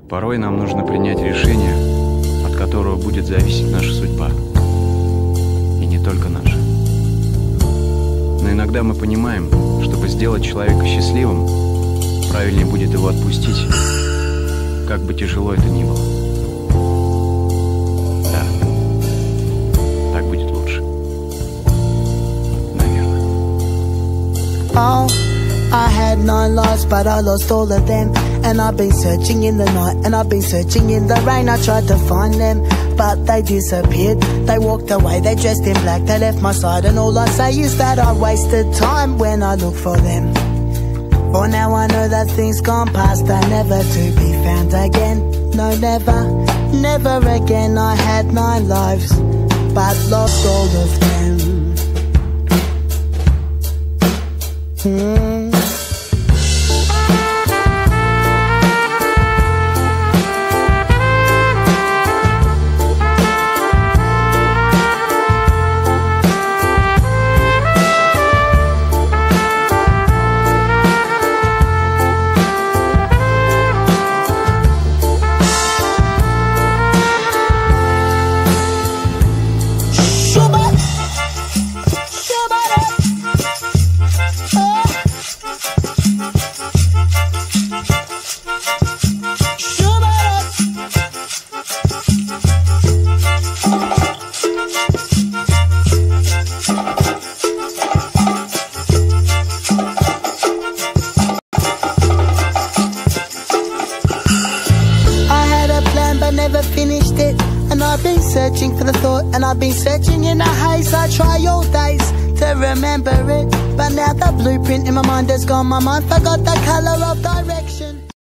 Порой нам нужно принять решение, от которого будет зависеть наша судьба. И не только наша. Но иногда мы понимаем, чтобы сделать человека счастливым, правильнее будет его отпустить, как бы тяжело это ни было. Да, так будет лучше. Наверное. Oh, I had 9 lives, but I lost all of them. And I've been searching in the night, and I've been searching in the rain. I tried to find them, but they disappeared. They walked away, they dressed in black, they left my side. And all I say is that I wasted time when I look for them. For now I know that things gone past are never to be found again. No, never, never again. I had 9 lives, but lost all of them. Searching for the thought, and I've been searching in a haze. I try all days to remember it, but now the blueprint in my mind has gone. My mind forgot the colour of direction.